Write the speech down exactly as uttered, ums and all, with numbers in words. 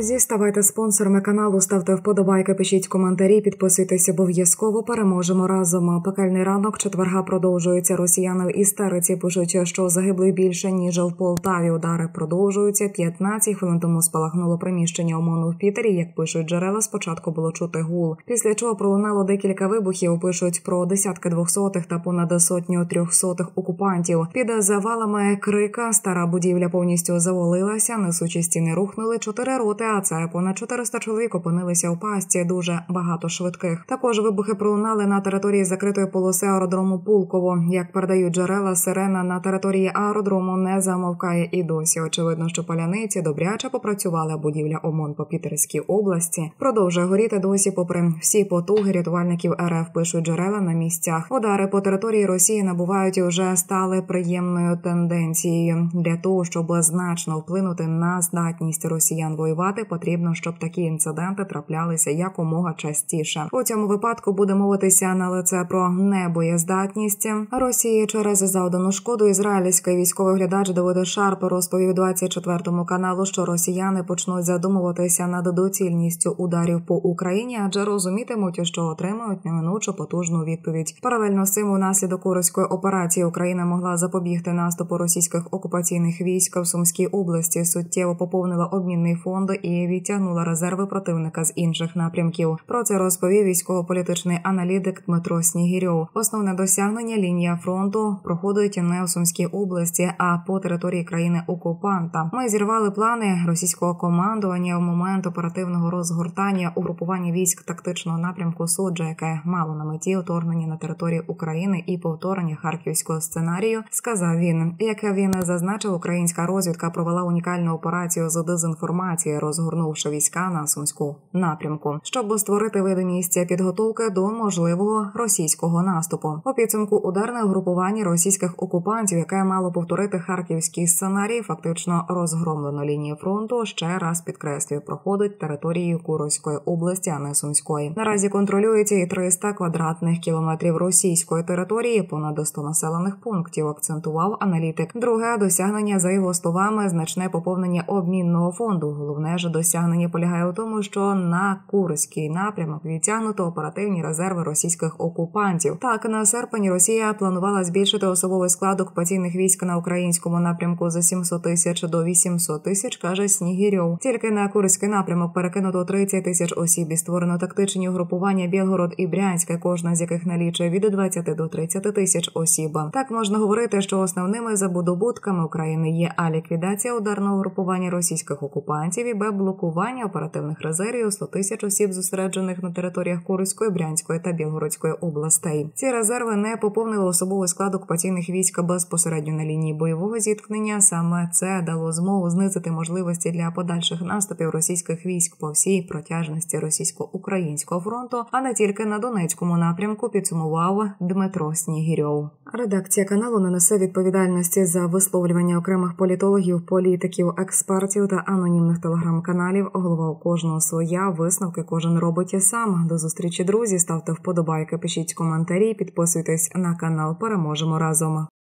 Друзі, ставайте спонсорами каналу, ставте вподобайки, пишіть коментарі, підписуйтесь обов'язково. Переможемо разом. Пекельний ранок четверга продовжується. Росіяни в істериці пишуть, що загиблих більше, ніж в Полтаві. Удари продовжуються. п'ятнадцять хвилин тому спалахнуло приміщення ОМОНу в Пітері. Як пишуть джерела, спочатку було чути гул. Після чого пролунало декілька вибухів. Пишуть про десятки двохсотих та понад сотню трьохсотих окупантів. Під завалами крика стара будівля повністю завалилася, несучі стіни рухнули, чотири роти, а це понад чотириста чоловік опинилися у пастці, дуже багато швидких. Також вибухи пролунали на території закритої полоси аеродрому Пулково. Як передають джерела, сирена на території аеродрому не замовкає і досі. Очевидно, що паляниці добряче попрацювала. Будівля ОМОН по Пітерській області продовжує горіти досі попри всі потуги рятувальників РФ, пишуть джерела на місцях. Удари по території Росії набувають і вже стали приємною тенденцією. Для того, щоб значно вплинути на здатність росіян воювати, потрібно, щоб такі інциденти траплялися якомога частіше. У цьому випадку буде мовитися на лице про небоєздатність Росії через завдану шкоду. Ізраїльський військовий глядач Давид Шарп розповів двадцять четвертому каналу, що росіяни почнуть задумуватися над доцільністю ударів по Україні, адже розумітимуть, що отримають неминучу потужну відповідь. Паралельно з цим, унаслідок Курської операції Україна могла запобігти наступу російських окупаційних військ в Сумській області, суттєво поповнила обмінний фонд і відтягнула резерви противника з інших напрямків. Про це розповів військово-політичний аналітик Дмитро Снігірьов. Основне досягнення: лінія фронту проходить не у Сумській області, а по території країни-окупанта. Ми зірвали плани російського командування в момент оперативного розгортання угрупування військ тактичного напрямку Суджа, яке мало на меті вторгнення на територію України і повторення харківського сценарію, сказав він. Як він зазначив, українська розвідка провела унікальну операцію з дезінформації, розгорнувши війська на Сумську напрямку, щоб створити видимість підготовки до можливого російського наступу. У підсумку ударне угрупування російських окупантів, яке мало повторити харківський сценарій, фактично розгромлено лінію фронту, ще раз підкреслює, проходить територією Курської області, а не Сумської. Наразі контролюється і триста квадратних кілометрів російської території, понад сто населених пунктів, акцентував аналітик. Друге досягнення, за його словами, значне поповнення обмінного фонду. Головне ж досягнення полягає у тому, що на Курський напрямок відтягнуто оперативні резерви російських окупантів. Так, на серпень Росія планувала збільшити особовий склад окупаційних військ на українському напрямку з сімсот тисяч до вісімсот тисяч, каже Снігірьов. Тільки на Курський напрямок перекинуто тридцять тисяч осіб і створено тактичні угрупування Білгород і Брянське, кожна з яких налічує від двадцяти до тридцяти тисяч осіб. Так можна говорити, що основними забудовутками України є а ліквідація ударного угрупування російських окупантів і б блокування оперативних резервів сто тисяч осіб, зосереджених на територіях Курської, Брянської та Білгородської областей. Ці резерви не поповнили особовий склад окупаційних військ безпосередньо на лінії бойового зіткнення. Саме це дало змогу знизити можливості для подальших наступів російських військ по всій протяжності російсько-українського фронту, а не тільки на Донецькому напрямку, підсумував Дмитро Снігірьов. Редакція каналу не несе відповідальності за висловлювання окремих політологів, політиків, експертів та анонімних телеграм-каналів. Голова у кожного своя, висновки кожен робить і сам. До зустрічі, друзі, ставте вподобайки, пишіть коментарі, підписуйтесь на канал. Переможемо разом.